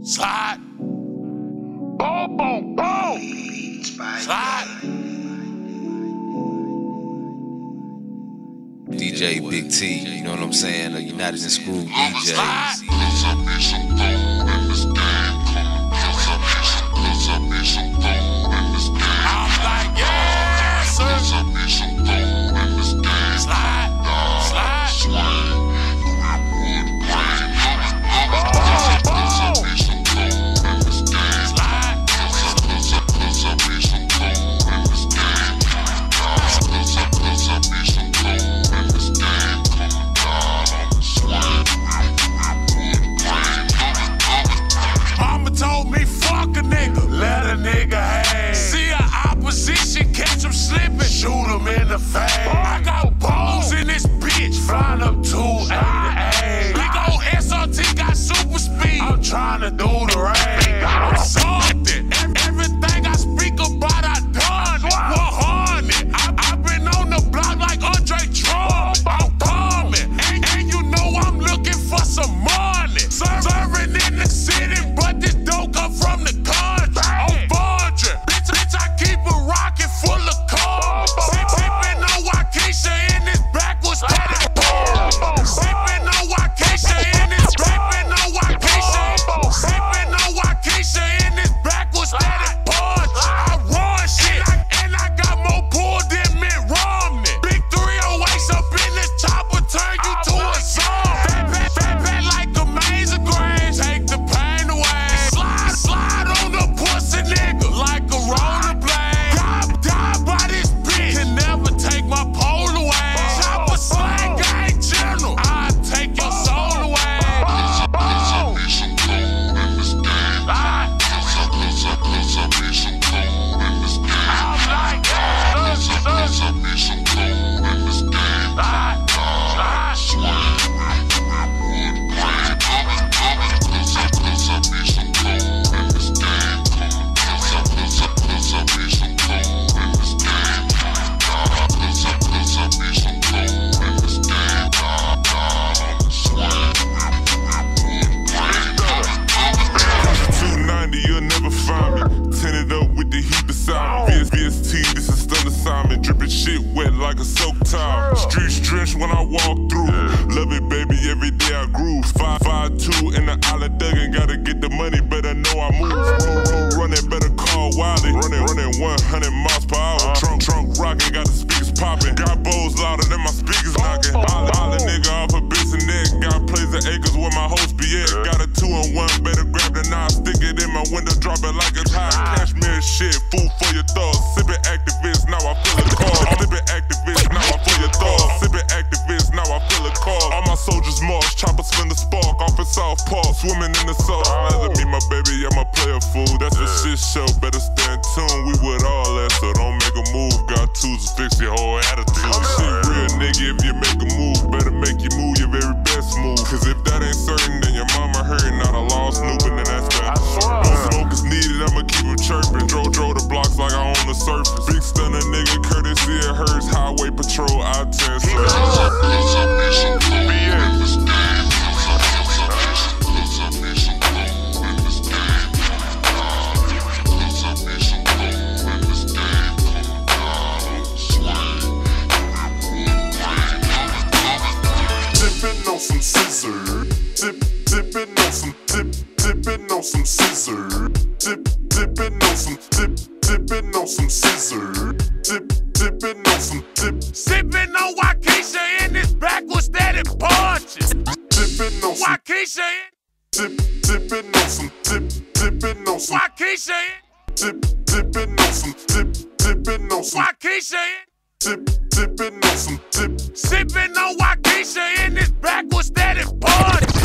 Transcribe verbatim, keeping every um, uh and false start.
Slide. Boom, boom, boom. Slide. D J Big T, you know what I'm saying? The United and Screwed D Js. I'm like, yeah, sir. Slide, slide, slide. Mama told me fuck a nigga, let a nigga hang. See a opposition, catch him slipping, shoot him in the face. I got balls in this bitch, flying up two eighty-eight. Big ol' S R T got super speed, I'm trying to do the rain. I'm something, everything I speak about I done it. one hundred, I, I've been on the block like Andre Trump. I'm coming, and, and you know I'm looking for some money. Serving in the city, but this dope come from the country. I'm Vondra, bitch, bitch, I keep a rocket full of cars. Sippin' on Waukesha in this backwards steady pour. Sippin' on Waukesha in this, sippin' on Waukesha, sippin' on Waukesha in this backwards steady pour. I run shit, and I got more pull than Mitt Romney. Big three oh eights up in this chopper, turn you to a song. Fat, fat, fat, fat like a maze of grains, take the pain away. Slide, slide on the pussy nigga like a rollerblade. Die, die by this bitch, can never take my pole away. Chopper slang gang general, I take your soul away. I'm like, yeah, slide, slide, slide. You'll never find me. Tinted up with the heat beside me. V S T, this is still assignment. Dripping shit wet like a soak towel. Streets drenched when I walk through. Love it, baby, every day I groove. Five, five, two in the island Duggan. Gotta get the money, better know I move. Running, better call Wiley. Running, running one hundred miles per hour. Trunk, trunk rocking, got the speakers popping. Got bowls louder than my speakers knocking. Island nigga off a bitch and neck. Got plays of acres where my host be at. Got a two and one, better grab the knife, stick it in my window, drop it like it's hot. Cashmere shit, food for your thoughts. Sippin' activist, now I feel a call. Sippin' activist, now I feel your thoughts. Sippin' activist, now I feel a call. All my soldiers march, choppers spin the spark off in South Park, swimming in the salt. Rather me, my baby, I'm a player fool. That's a shit show, better stay in tune. We with all that, so don't make a move. Got tools to fix your whole attitude. Shit real, nigga, if you make a move, better make you move your very best move. Cause if that ain't certain, then your mama hurt, not a lost snooping, then that's that. No smoke is needed, I'ma keep him chirping. Dro, dro the blocks like I own the surface. Big stunner nigga, courtesy of hers. Highway patrol, I ten Dipping on some scissor. Dip, dipping on some dip, dipping on some scissor. Dip, dipping on some dip, dipping on some scissor. Dip, dipping on some dip. Sippin' on Waukesha in this backwards steady punching. Dipping on some Waukesha in. dip, dipping on some dip, dipping on some Waukesha in. dip, dipping on some dip, dipping on some Waukesha in. dip, dipping on some dip. Sippin' on Waukesha in this backwards steady punching.